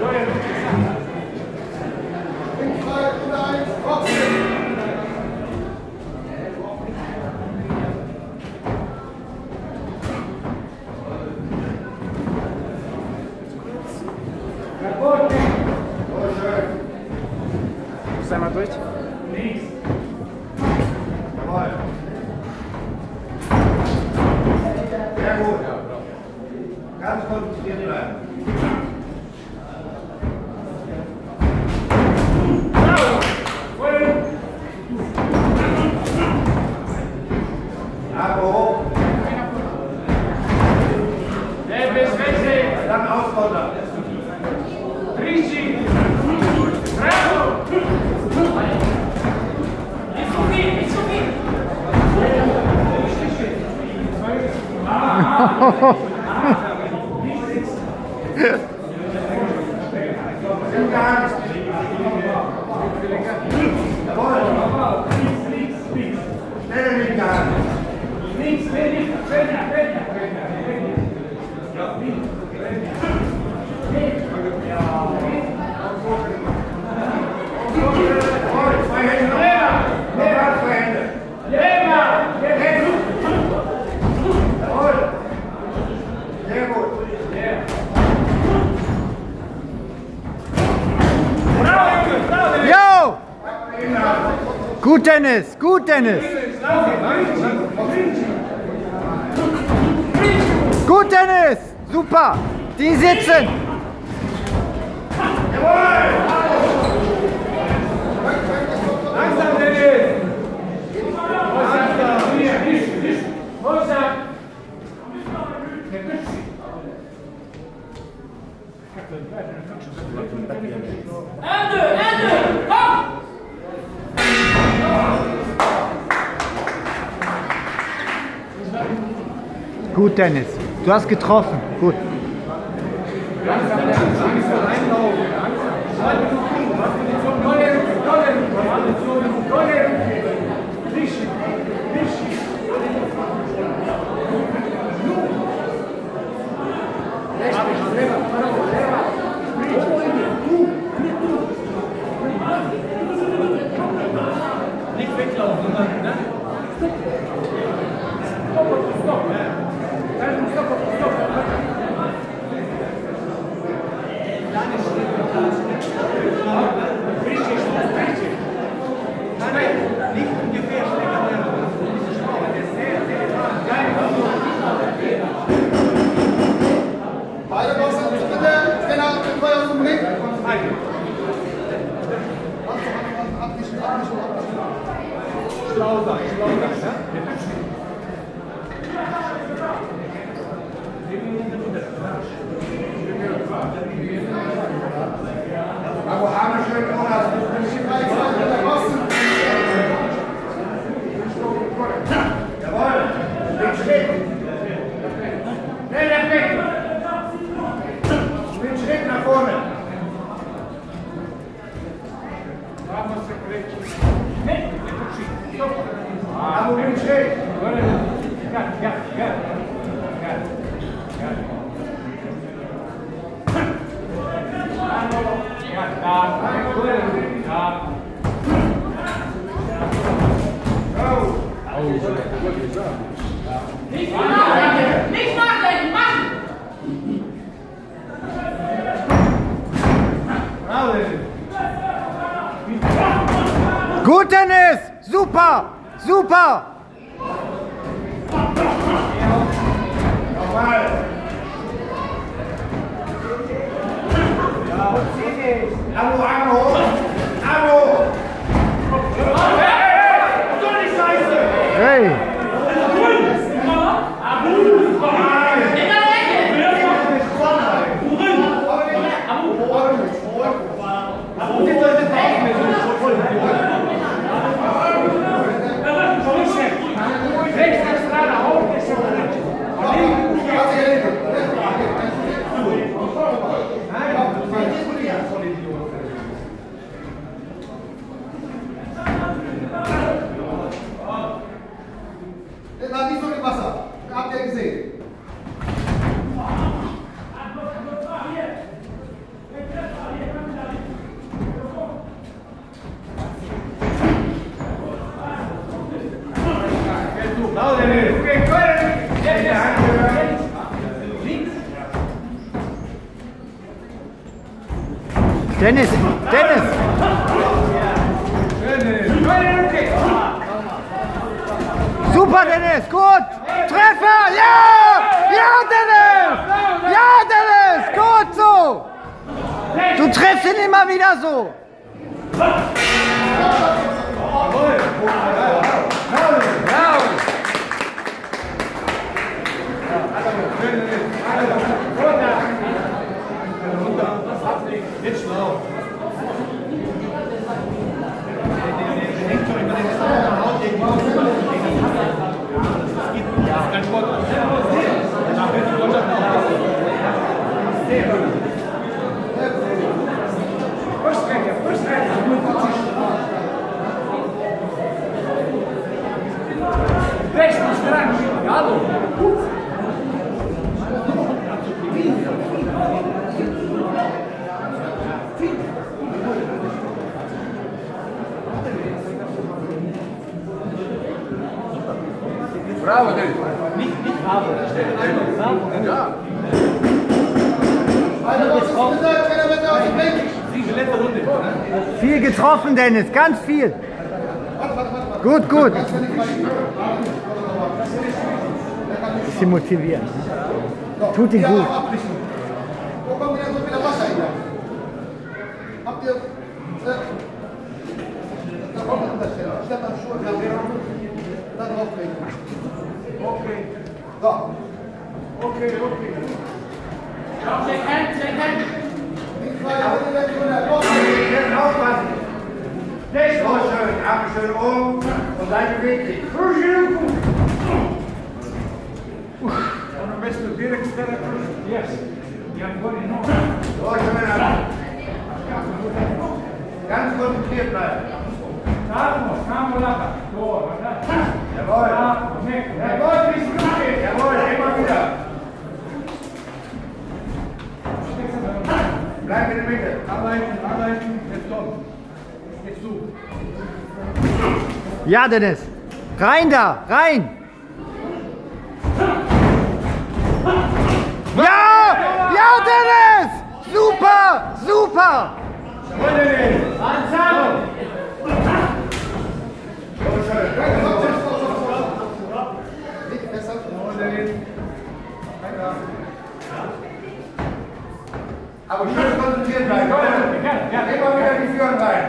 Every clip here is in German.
Einmal durch. Links. Jawohl. Sehr gut. Ganz konzentriert bleiben. Bravo. Dann auskontern. Richtig. Bravo. Gut, Dennis! Gut, Dennis! Gut, Dennis! Super! Die sitzen! Langsam, Dennis! Ende! Komm! Gut, Dennis. Du hast getroffen. Gut. Nicht weglaufen, ne? Beide Boxen, bitte, Trainer, den Feuer zum Ring. Schlau sein, ne? Aber Arme schön ohne. Jawohl! Links Schritt! Schnell weg! Schritt nach vorne! Aber mit dem Schritt! Ja. Nicht nachdenken, machen! Gut, Dennis! Super! Super! Nochmal! Abo! Hey! Dennis, Dennis! Super, Dennis, gut! Treffer! Ja! Ja, Dennis! Ja, Dennis! Gut so! Du triffst ihn immer wieder so! Bravo, Dennis. Nicht bravo. Ja. Viel getroffen, Dennis, ganz viel. Gut, gut. Bisschen motivieren. Tut ihm gut. Wo kommt denn so viel Wasser hin? Habt ihr... Da kommt ein Unterschied. Statt am Schuh, dann drauflegen. Okay. So. Okay. Shake hands, shake hands. Jetzt aufpassen. Nicht so schön. Arme schön um und seid beweglich. Und am besten direkt stellen. Yes. Ja, so schön. Ganz konzentriert bleiben. Jawohl. Jawohl, bis gut geht. Jawohl, immer wieder. Bleib in der Mitte. Arbeiten. Jetzt komm. Jetzt du. Ja, Dennis. Rein da, rein. Ja! Ja, Dennis! Super! Super! Jawohl, Dennis. Langsam. So schön. Aber schön konzentriert bleiben. Immer wieder die Führung rein.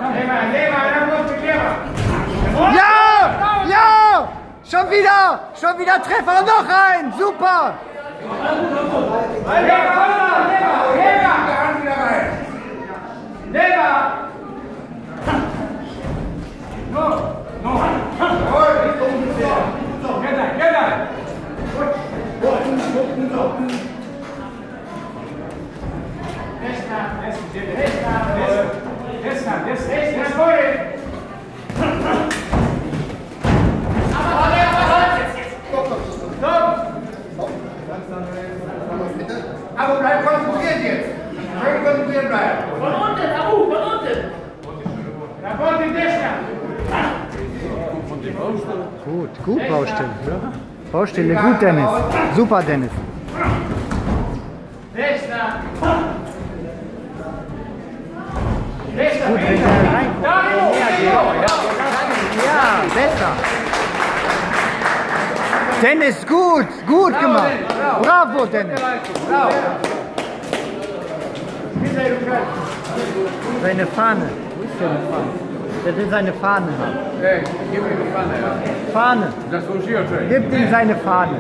Ja! Ja! Schon wieder Treffer, noch ein! Super! Hand wieder rein. Jawohl, nicht umgekehrt. Aber bleib konzentriert jetzt. Schön konzentriert bleiben. Von unten, Abu, von unten. Gut, Baustelle. Baustelle, gut, Dennis. Super, Dennis. Gut, wenn er reinkommt. Ja, besser. Dennis, gut gemacht. Bravo, Dennis. Seine Fahne. Wo ist seine Fahne? Der will seine Fahne haben. Hey, gib mir die Pfanne, ja. Fahne. Das ist hier schön. Gib ihm seine Fahne.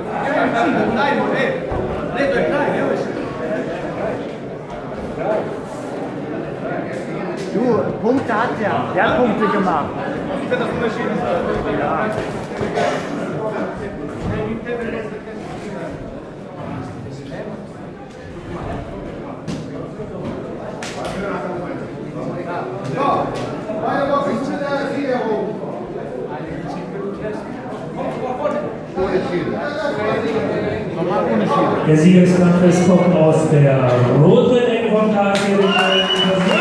Du, Punkte hat er. Der hat Punkte gemacht. Ich finde das unterschiedlich. Ja. Der Sieger ist Andres Koch aus der Rotring-Ecke von KfC.